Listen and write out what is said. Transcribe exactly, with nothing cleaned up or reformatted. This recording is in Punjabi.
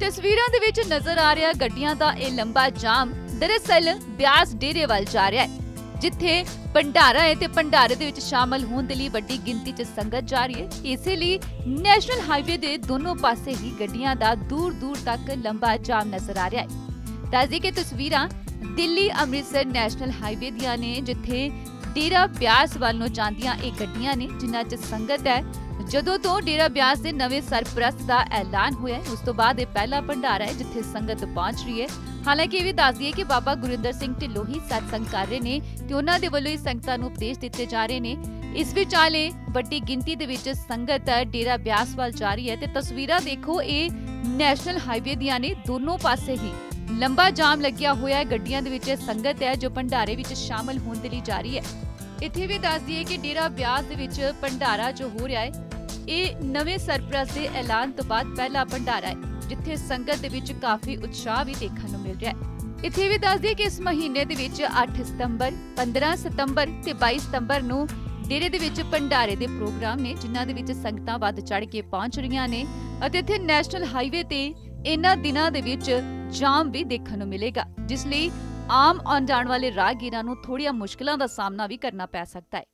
ਤਸਵੀਰਾਂ ਦੇ ਵਿੱਚ ਨਜ਼ਰ ਆ ਰਿਹਾ ਗੱਡੀਆਂ ਦਾ ਇਹ ਲੰਬਾ ਜਾਮ ਦਰਅਸਲ ਬਿਆਸ ਡੇਰੇ ਵੱਲ ਜਾ ਰਿਹਾ ਹੈ, ਜਿੱਥੇ ਭੰਡਾਰਾ ਹੈ ਤੇ ਭੰਡਾਰੇ ਦੇ ਵਿੱਚ ਸ਼ਾਮਲ ਹੋਣ ਦੇ ਲਈ ਵੱਡੀ ਗਿਣਤੀ 'ਚ ਸੰਗਤ ਜਾ ਰਹੀ ਹੈ। ਇਸੇ ਲਈ ਨੈਸ਼ਨਲ ਹਾਈਵੇ ਦੇ ਦੋਨੋਂ ਪਾਸੇ ਹੀ ਗੱਡੀਆਂ ਦਾ ਦੂਰ-ਦੂਰ ਤੱਕ ਲੰਬਾ ਜਾਮ ਨਜ਼ਰ ਆ ਰਿਹਾ ਹੈ। ਤਾਜ਼ੀ ਕੇ ਤਸਵੀਰਾਂ ਦਿੱਲੀ ਅੰਮ੍ਰਿਤਸਰ ਨੈਸ਼ਨਲ ਹਾਈਵੇ ਦੀਆਂ ਨੇ, ਜਿੱਥੇ ਡੇਰਾ ਬਿਆਸ ਵੱਲ ਨੂੰ ਜਾਂਦੀਆਂ ਇਹ ਗੱਡੀਆਂ ਨੇ, ਜਿਨ੍ਹਾਂ 'ਚ ਸੰਗਤ ਹੈ। ਜਦੋਂ ਤੋਂ ਡੇਰਾ ਬਿਆਸ ਦੇ ਨਵੇਂ ਸਰਪ੍ਰਸਤ ਦਾ ਐਲਾਨ ਹੋਇਆ ਹੈ, ਉਸ ਤੋਂ ਬਾਅਦ ਇਹ ਪਹਿਲਾ ਭੰਡਾਰਾ ਹੈ ਜਿੱਥੇ ਸੰਗਤ ਪਹੁੰਚ ਰਹੀ ਹੈ। ਹਾਲਾਂਕਿ ਇਹ ਵੀ ਦੱਸ ਦਈਏ ਕਿ ਬਾਬਾ ਗੁਰਿੰਦਰ ਸਿੰਘ ਢਿੱਲੋਂ ਹੀ ਸਤਸੰਗ ਕਰ ਰਹੇ ਨੇ ਤੇ ਉਹਨਾਂ ਦੇ ਵੱਲੋਂ ਹੀ ਸੰਗਤਾਂ ਨੂੰ ਉਪਦੇਸ਼ ਦਿੱਤੇ ਜਾ ਰਹੇ ਨੇ। ਇਸ ਵਿਚਾਲੇ ਵੱਡੀ ਗਿਣਤੀ ਦੇ ਵਿੱਚ ਸੰਗਤ ਡੇਰਾ ਬਿਆਸ ਵੱਲ ਜਾ ਰਹੀ ਹੈ ਤੇ ਤਸਵੀਰਾਂ ਦੇਖੋ, ਇਹ ਨੈਸ਼ਨਲ ਹਾਈਵੇ ਦੀਆਂ ਨੇ, ਦੋਨੋਂ ਪਾਸੇ ਹੀ ਲੰਬਾ ਜਾਮ ਲੱਗਿਆ ਹੋਇਆ ਹੈ। ਗੱਡੀਆਂ ਦੇ ਵਿੱਚ ਸੰਗਤ ਹੈ ਜੋ ਭੰਡਾਰੇ ਵਿੱਚ ਸ਼ਾਮਲ ਹੋਣ ਦੇ ਲਈ ਜਾ ਰਹੀ ਹੈ। ਇੱਥੇ ਵੀ ਦੱਸ ਦਈਏ ਕਿ ਡੇਰਾ ਬਿਆਸ ਦੇ ਵਿੱਚ ਭੰਡਾਰਾ ਜੋ ਹੋ ਰਿਹਾ ਹੈ, ਇਹ ਨਵੇਂ ਸਰਪ੍ਰਸਤ ਦੇ ਐਲਾਨ ਤੋਂ ਬਾਅਦ ਪਹਿਲਾ ਭੰਡਾਰਾ ਹੈ, ਜਿੱਥੇ ਸੰਗਤ ਦੇ ਵਿੱਚ ਕਾਫੀ ਉਤਸ਼ਾਹ ਵੀ ਦੇਖਣ ਨੂੰ ਮਿਲ ਰਿਹਾ ਹੈ। ਇੱਥੇ ਵੀ ਦੱਸ ਦਈਏ ਕਿ ਇਸ ਮਹੀਨੇ ਦੇ ਵਿੱਚ ਅੱਠ ਸਤੰਬਰ, ਪੰਦਰਾਂ ਸਤੰਬਰ ਤੇ ਬਾਈ ਸਤੰਬਰ ਨੂੰ ਡੇਰੇ ਦੇ ਵਿੱਚ ਭੰਡਾਰੇ ਦੇ ਪ੍ਰੋਗਰਾਮ ਨੇ, ਜਿਨ੍ਹਾਂ ਦੇ ਵਿੱਚ ਸੰਗਤਾਂ ਵੱਧ ਚੜ੍ਹ ਕੇ ਪਹੁੰਚ ਰਹੀਆਂ ਨੇ ਅਤੇ ਇੱਥੇ ਨੈਸ਼ਨਲ ਹਾਈਵੇ ਤੇ ਇਹਨਾਂ ਦਿਨਾਂ ਦੇ ਵਿੱਚ ਜਾਮ ਵੀ ਦੇਖਣ ਨੂੰ ਮਿਲੇਗਾ, ਜਿਸ ਲਈ ਆਮ ਆਉਣ ਜਾਣ ਵਾਲੇ ਰਾਹਗੀਰਾਂ ਨੂੰ ਥੋੜ੍ਹੀਆਂ ਮੁਸ਼ਕਲਾਂ ਦਾ ਸਾਹਮਣਾ ਵੀ ਕਰਨਾ ਪੈ ਸਕਦਾ ਹੈ।